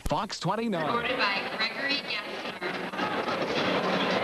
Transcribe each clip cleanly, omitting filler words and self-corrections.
Fox 29. Recorded by Gregory Gessner.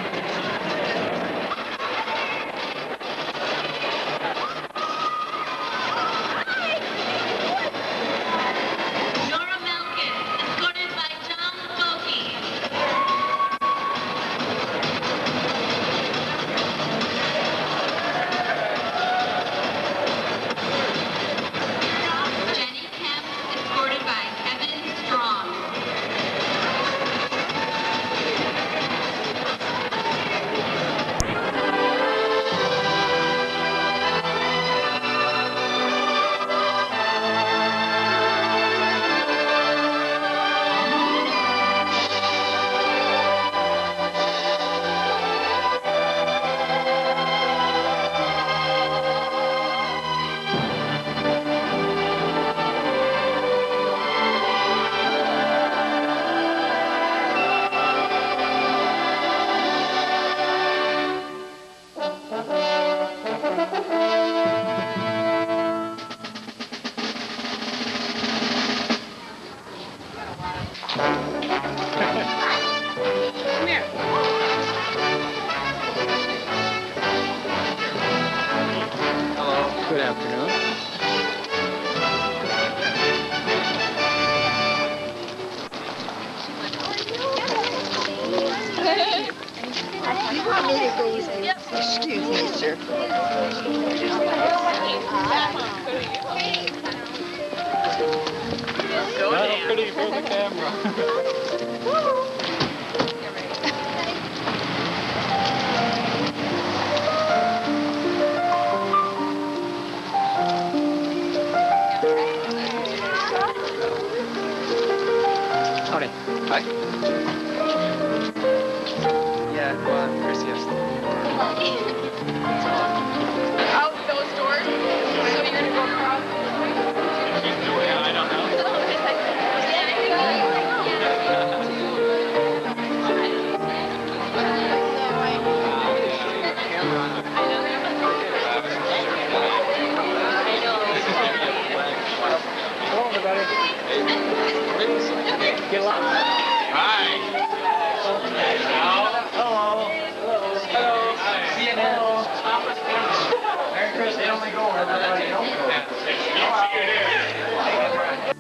Good afternoon. You want me to go with you? Excuse me, sir. Not pretty for the camera. Howdy. Hi. Yeah, Chris, yes. Out those doors? So you're gonna go across? Yeah, I don't know. Hello, everybody. Get along. Hi. Hello. Hello. See you now. Merry Christmas. They only go where everybody else goes. See you there.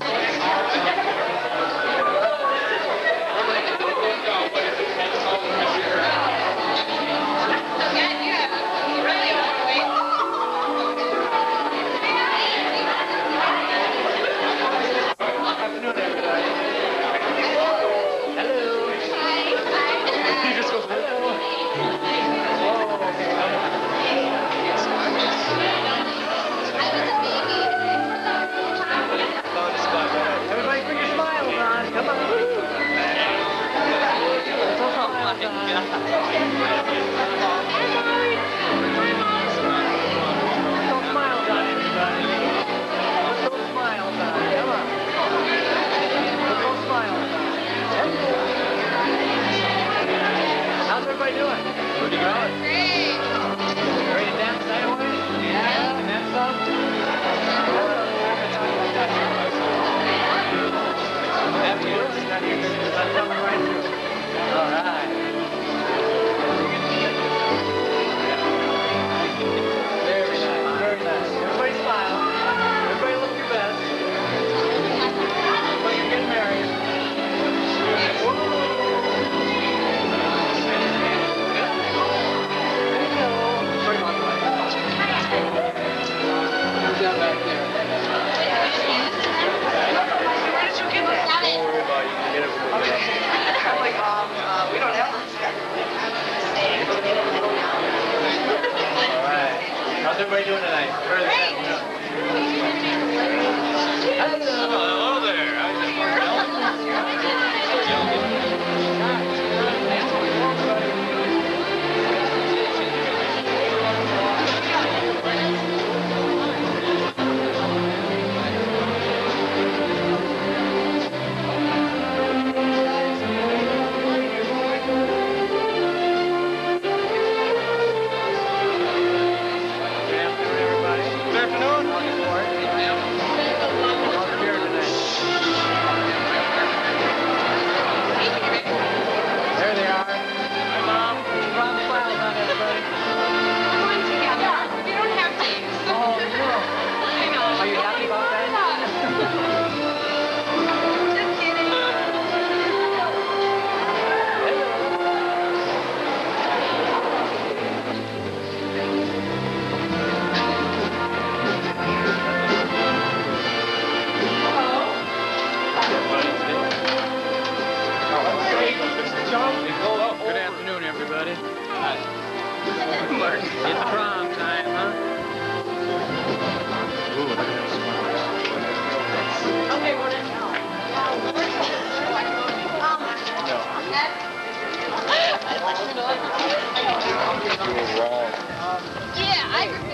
How's everybody doing? Pretty good. Great. Ready to dance night away? Yeah. And that stuff? Have you? That's coming right through. All right. Very nice. Very nice. Everybody smile. Everybody look your best. Like you're getting married. Down back there. Where did you get that? Don't worry about it. You can get it from the we don't have all right. How's everybody doing tonight? Great. Hello there. Good afternoon, everybody. Good afternoon. everybody. It's prom time, huh? Ooh, look at that smile. Okay, we're in. You were wrong. Yeah, I agree.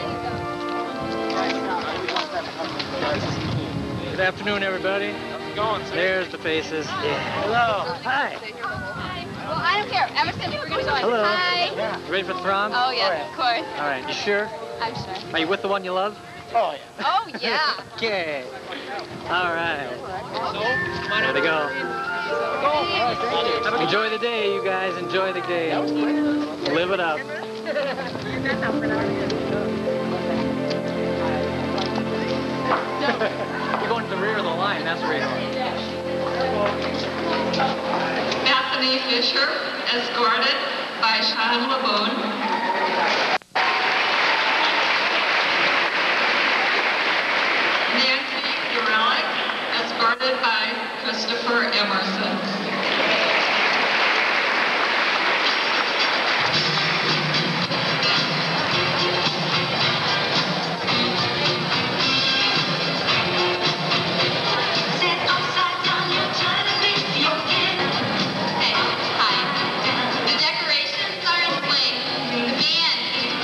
Good afternoon, everybody. How's it going, sir? There's the faces. Yeah. Hello. Hi. Well, I don't care. Emerson, we're going to go on. Hello. Hi. You ready for the prom? Oh, yeah, of course. All right. You sure? I'm sure. Are you with the one you love? Oh, yeah. Oh, yeah. Okay. All right. There they go. Enjoy the day, you guys. Enjoy the day. Live it up. You're going to the rear of the line. That's where you're going. Bethany Fisher, escorted by Sean Laboon. Nancy Durelic, escorted by Christopher Emerson. Hi. The decorations are in place. The band is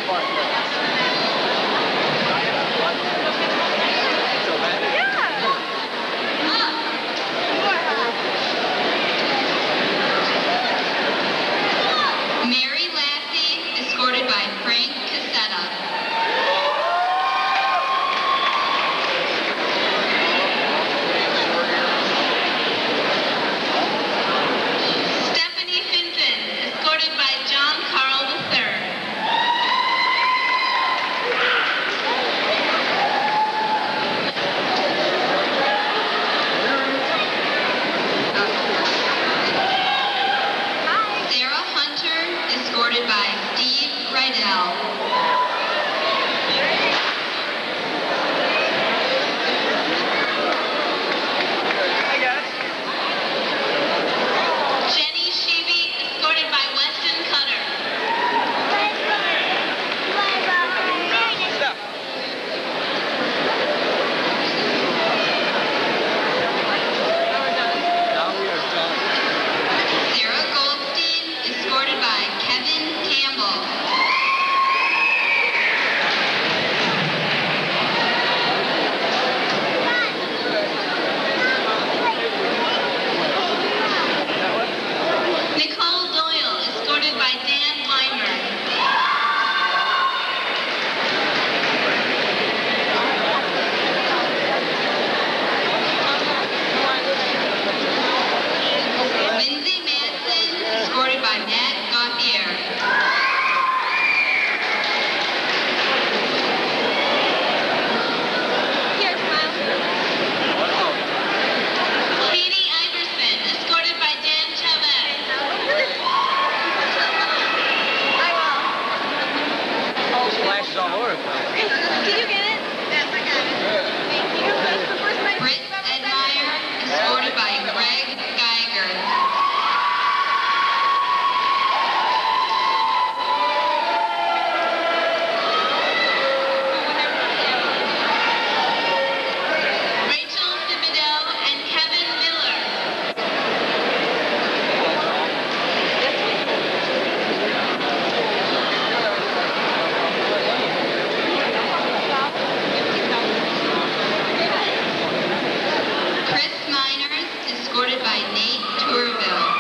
Mary Lassie, escorted by Frank Cassetta. Stephanie Finton, escorted by John Carl III. Sarah Hunter, escorted by Steve Rydell. Jenny Sheeby, escorted by Weston Cutter. Sarah Goldstein, escorted by Kevin Campbell. Nicole Doyle, escorted by Dan Weinberg. Lindsay Manson, escorted by Matt Gauthier. Here, smile. Katie Iverson, escorted by Dan Chavez. Splashes all over the place. Did you get it? Yes, I got it. Thank you. That's the first night. Britt Edmeyer, escorted by Greg Geiger. Rachel Thibodeau and Kevin Miller. Chris Miners, escorted by Nate Tourville.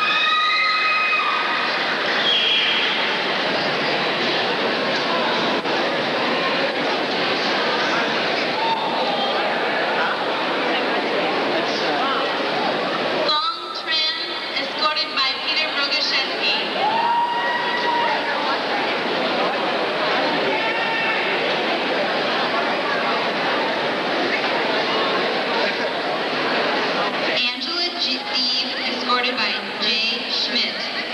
Long Tran, escorted by Peter Brogashevsky. Angela G. Steve, escorted by Jay Schmidt.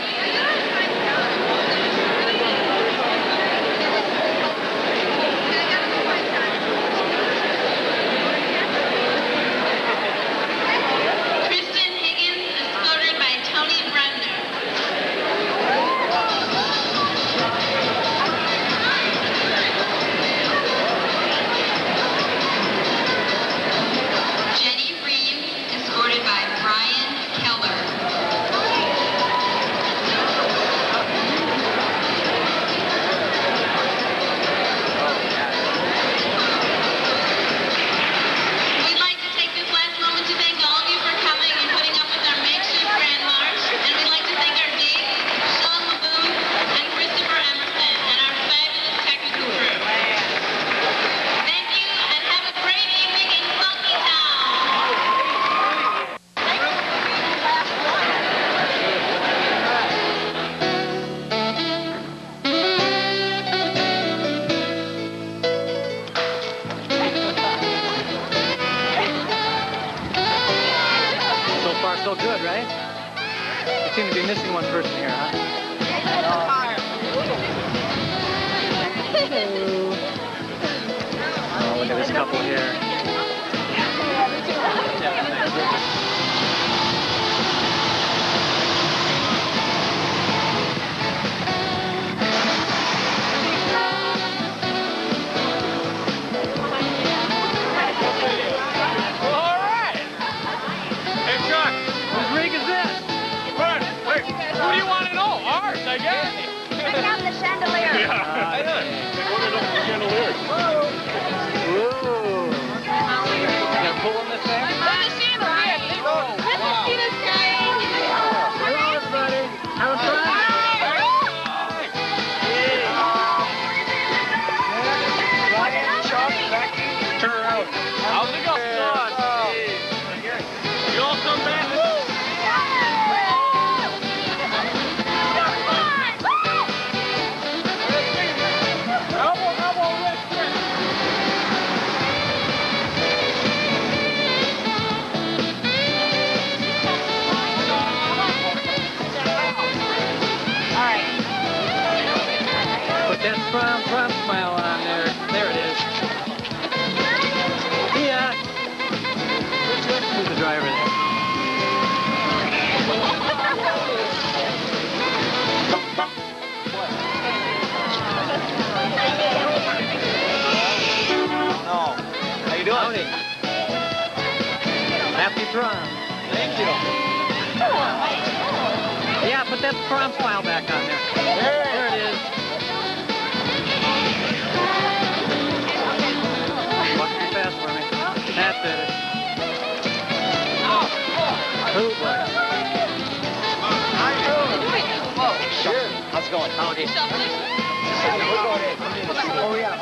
Kristen Higgins, escorted by Tony Bremner. Jenny Reeves, escorted by Brian Keller. We'd like to take this last moment to thank all of you for coming and putting up with our makeshift Grand March. And we'd like to thank our dates, Sean Laboon and Christopher Emerson, and our fabulous technical crew. Thank you, and have a great evening in Funkytown. So far, so good, right? You seem to be missing one person here, huh? Oh, look at this couple here. All right. Hey, Chuck, whose rig is this? Who do you want to know? Ours, I guess. Check out the chandelier. I know. They wanted to hear the lyrics. Whoa. You gonna pull on this thing? Let me see the lyrics. Let me see this guy. Hello, everybody. Having fun? Turn around. How's it going? You all come back. Put that prom smile on there. There it is. Yeah. Who's the driver there? No. How you doing? Howdy. Happy prom. Thank you. Yeah, put that prom smile back on there. There it is. Walk too fast for me. That's it. Who boy? Sure. How's it going? Howdy. Oh, yeah.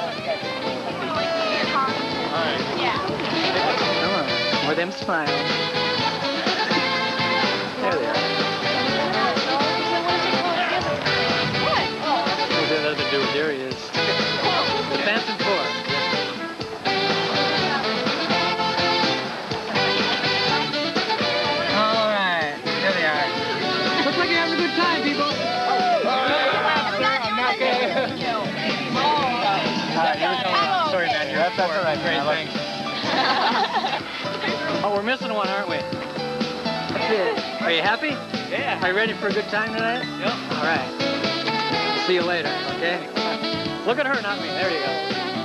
All right. Come on. More them smiles. There they are. What's that other dude? There he is. The Phantom 4. All right. There they are. Looks like you're having a good time, people. I'm not gonna. Here we go. Sorry, man. That's all right. Great, thanks. Oh, we're missing one, aren't we? That's it. Are you happy? Yeah. Are you ready for a good time tonight? Yep. All right. See you later, okay? Look at her, not me. There you go.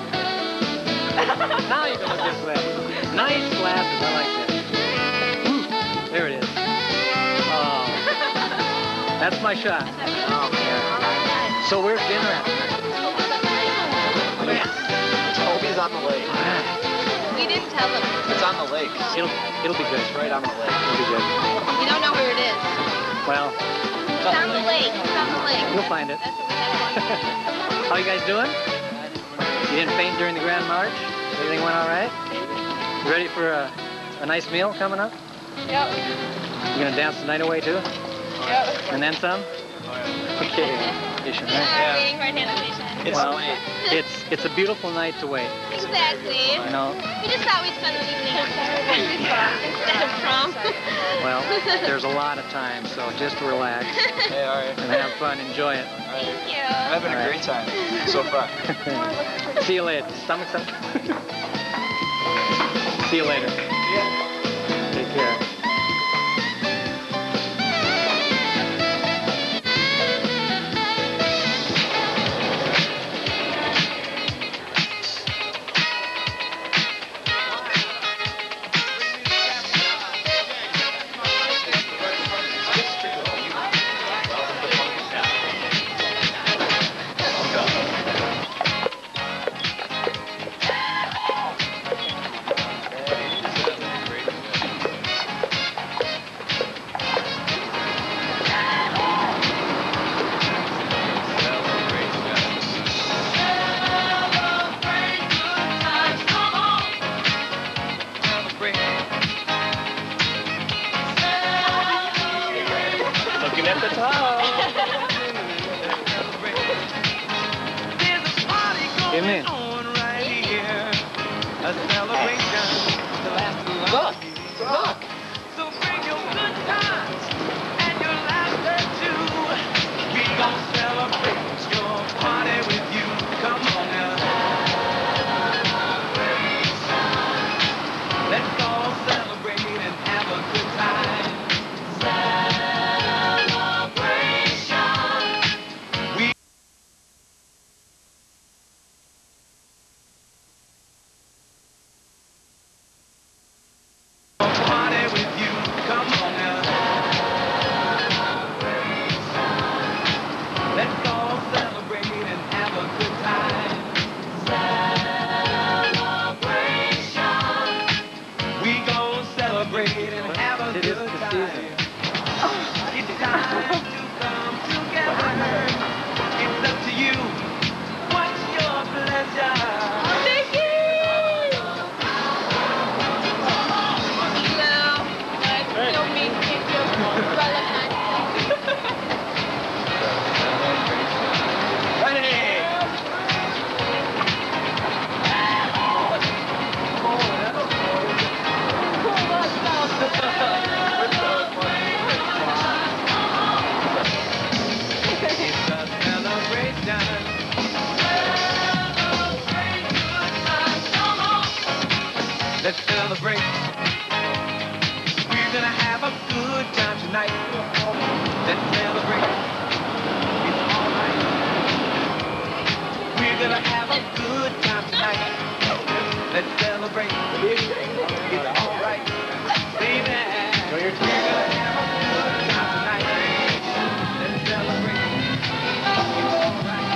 Now you can look this way. Nice glasses. I like that. Ooh, there it is. Oh. That's my shot. Oh, yeah. So where's dinner at tonight? Toby's on the lake. We didn't tell them. It's on the lake. It'll be good. It's right on the lake. It'll be good. We don't know where it is. Well, It's on the lake. It's on the lake. you'll find it. That's what we had. How you guys doing? You didn't faint during the Grand March? Everything went all right? You ready for a nice meal coming up? Yep. You gonna dance the night away too? Yep. And then some? Okay. You should, right? Yeah, waiting for an invitation. Well, it's a beautiful night to wait. Exactly. You know, We just thought we'd spend the evening instead of prom. well, there's a lot of time, so just relax Hey, all right. and have fun. Enjoy it. Thank you. I'm having a great time so far. See you later. Stomach's up. See you later. Yeah. Take care. At the top. Amen. Look. Look. So bring your good times and your laughter too. We gon' celebrate your party with you. Come on now. Let's all celebrate and have a good time. Celebration. tonight. Let's celebrate. It's alright. We're gonna have a good time tonight. Let's celebrate. It's alright. Baby, we're gonna have a good time tonight. Let's celebrate. It's alright.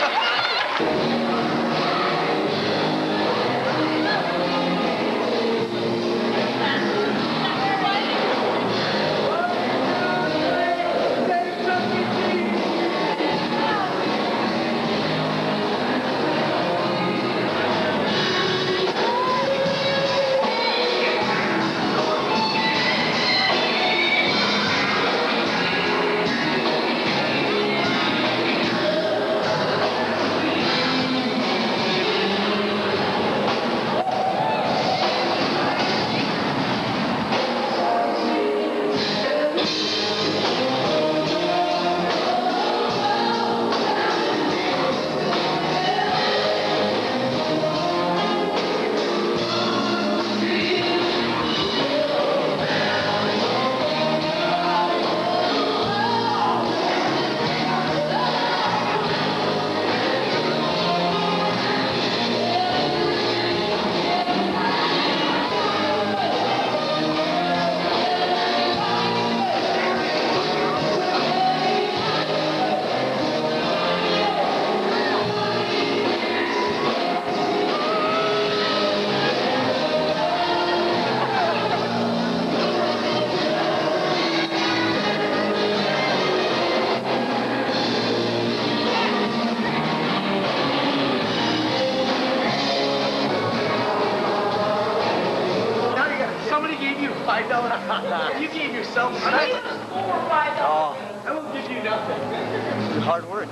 Somebody gave you $5. You gave yourself $4 or $5. Oh, I will give you nothing. hard work.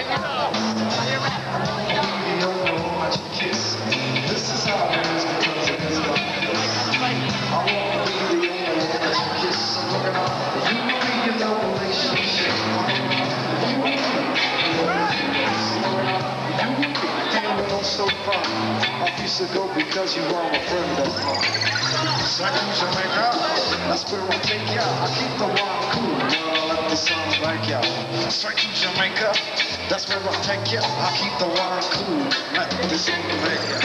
Because you are a friend of mine. Second Jamaica, that's where I'll take ya. I keep the wine cool, but I let the sun like ya. Second Jamaica, that's where I'll take ya. I keep the wine cool, let the sun make ya.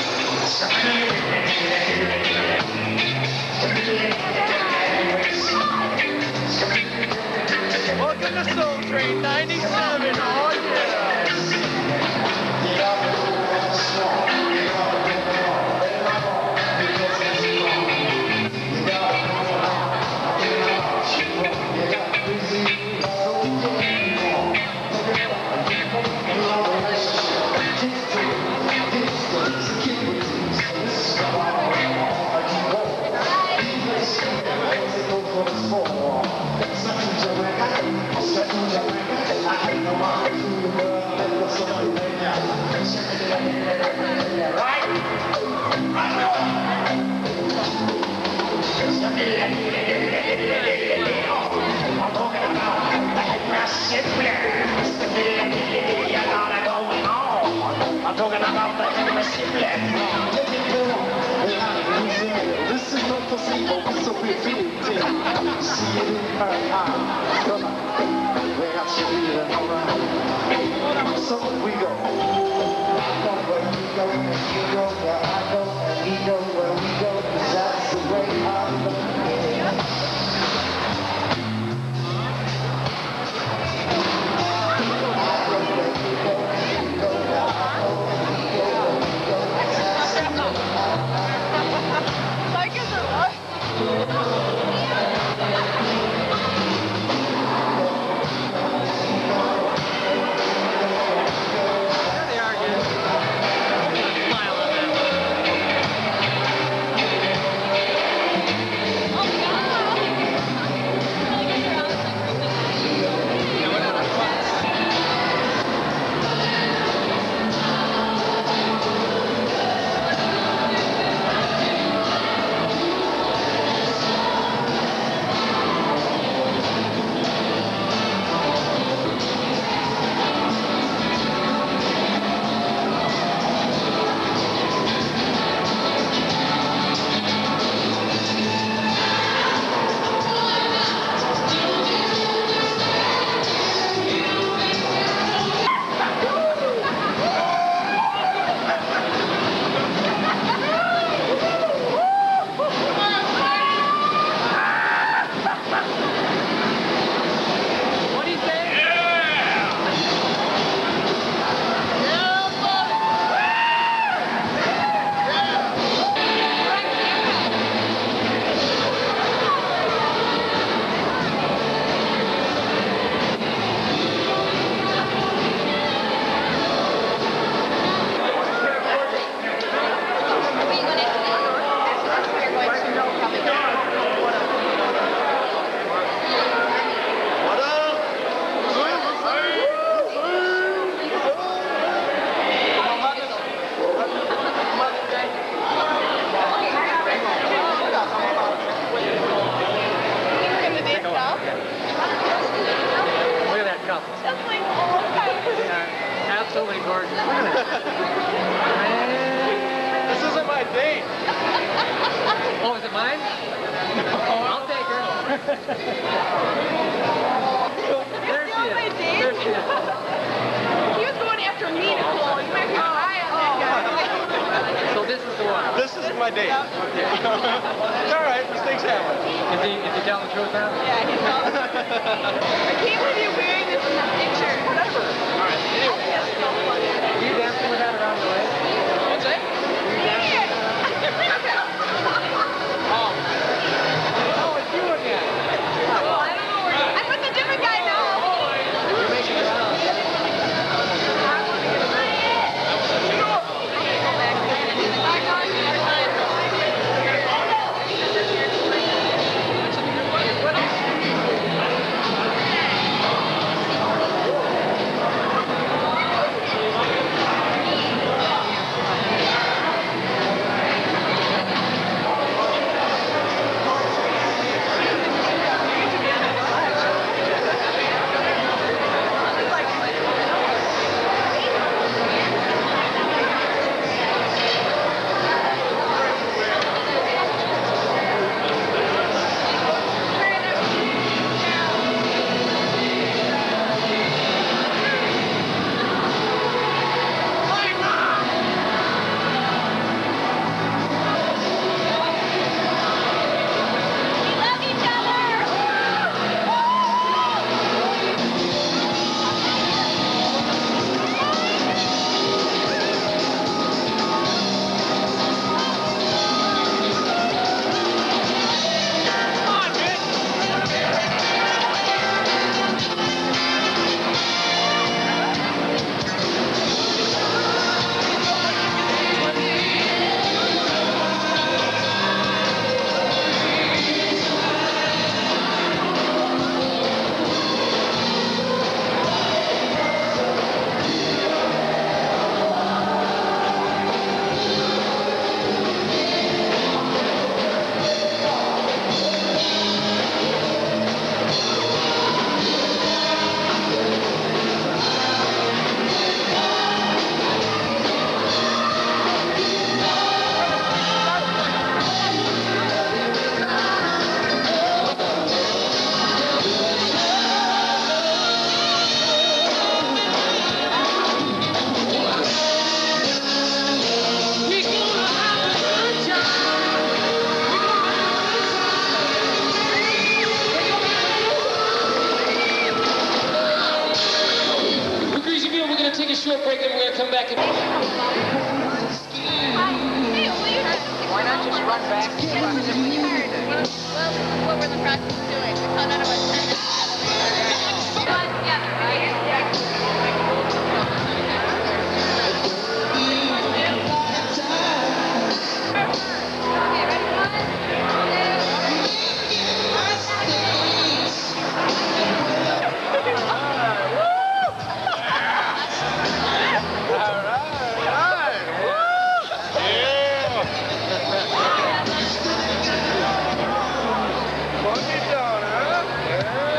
Welcome to Soul Train 97, oh yeah! I'm talking about the Sibley. This is not placebo, it's a revealed thing. See it in her eyes. Come on, we got to be in around. So we go. Where you go, and you go, where I go, and he go, where we go, 'cause that's the way I love. Absolutely gorgeous. Look at that. This isn't my date. Oh, is it mine? I'll take her. There she is. There she is. He was going after me, Nicole. You might be high on that guy. So this is the one. This is my date. It's all right. Mistakes happen. Is he telling the truth now? Yeah, he's all I can't believe you're wearing this in the picture. Whatever. All right. Anyway. That's so funny. Are you dancing with that around the way? What's that? Oh, it's you again. Well, I don't know where I'm with a different guy now. You're making it out. short break, and we're going to come back. Why not just run back? What were the process of doing? We found out about 10 minutes. Together, right? Okay, ready? 1, Funkytown, huh? Yeah.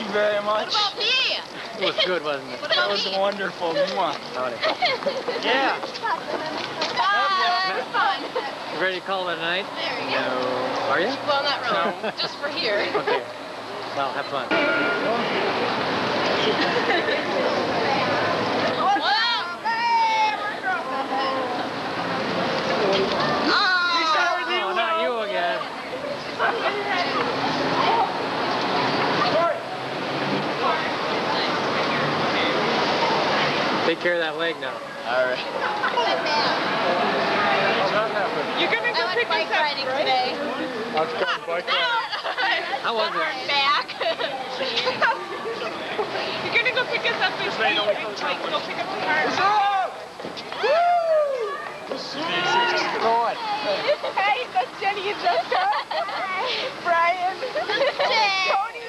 you very much. What about me? It was good, wasn't it? What That about was me? wonderful. Mwah. Howdy. Yeah. It was fun. You ready to call it a night? There you go. No. Are you? Well, not really. No. Just for here. Okay. Well, have fun. Oh, not you again. Take care of that leg now. All right. You're gonna go pick us up, right? Today. Let's go bike How was it? Back. You're gonna go pick us up and go pick up the car. Go on. Hey, that's Jenny and Jessica. Brian. Tony.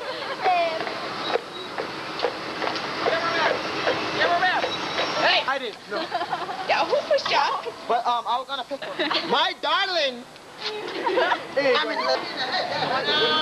Hey! I didn't. No. Yeah, who pushed you up? But I was gonna pick one. My darling. I'm in love.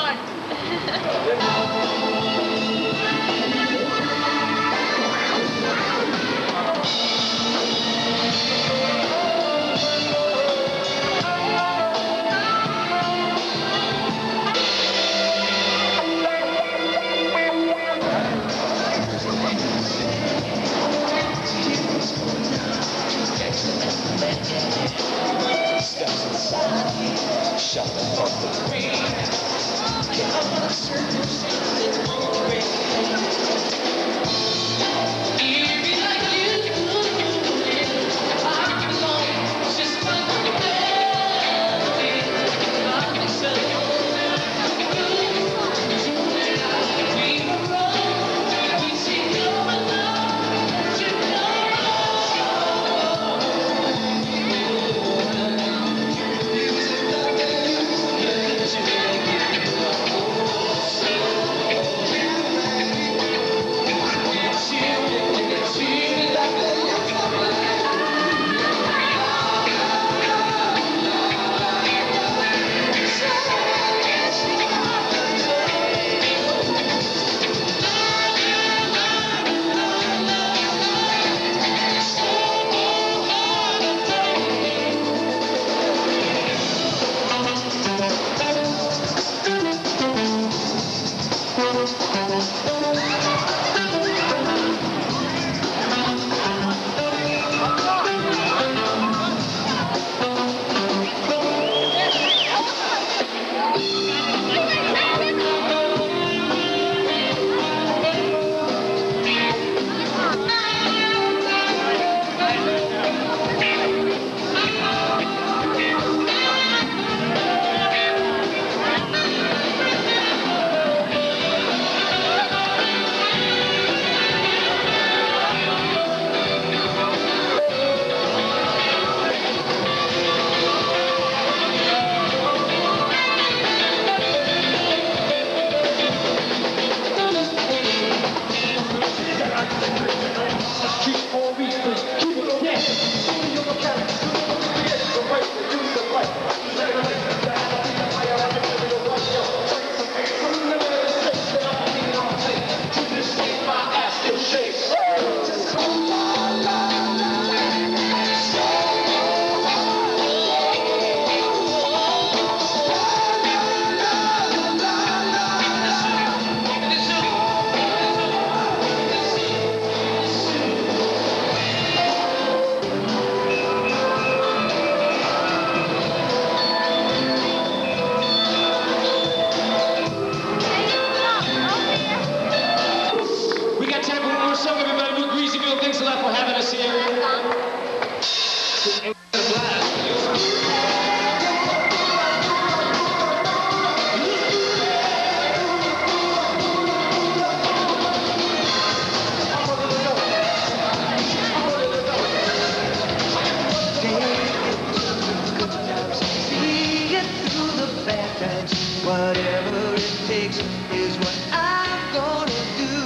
Whatever it takes is what I'm gonna do.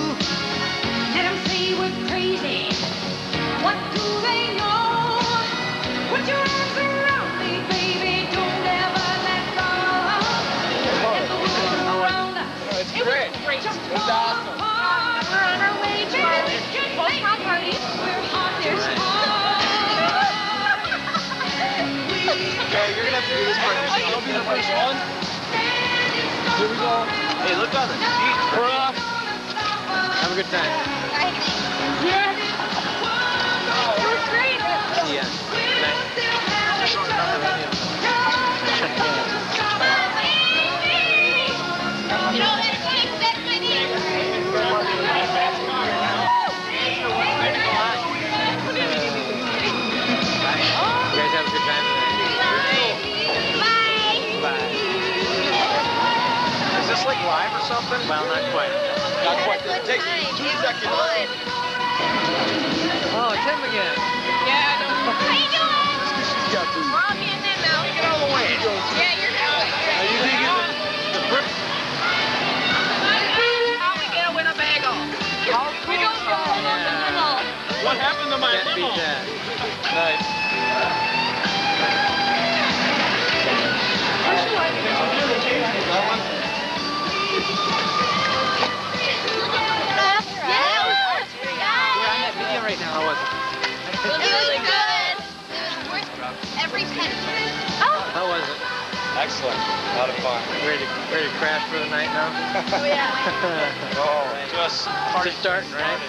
Let them say we're crazy. What do they know? I'll be the first one. Here we go. Hey, look on the sheet. We're off. Have a good time. Yeah. It was great. See ya. Good night. You know, it's like that's my name. You guys have a good time tonight. Bye. Bye. Is this like live or something? Well, not quite. Not quite. It takes 2 seconds. Oh, Tim again. Yeah, How you doing? She's got food. we're all getting in now. Get out of the way. Yeah, you're going. Are you thinking the first? How we get a Winnebago? We don't go along the middle. What happened to my Can't beat limo? that. Nice. We're on that video right now. How was it? It was good. It was worth every penny. How was it? Excellent. A lot of fun. Ready to crash for the night now? Oh, yeah. Oh, just Party starting, right?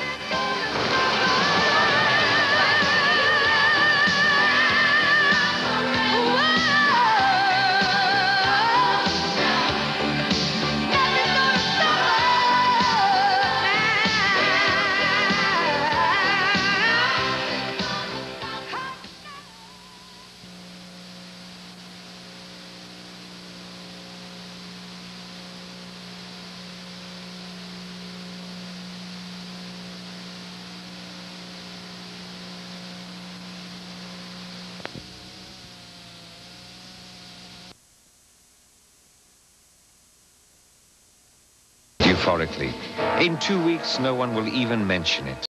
Euphorically. In 2 weeks, no one will even mention it.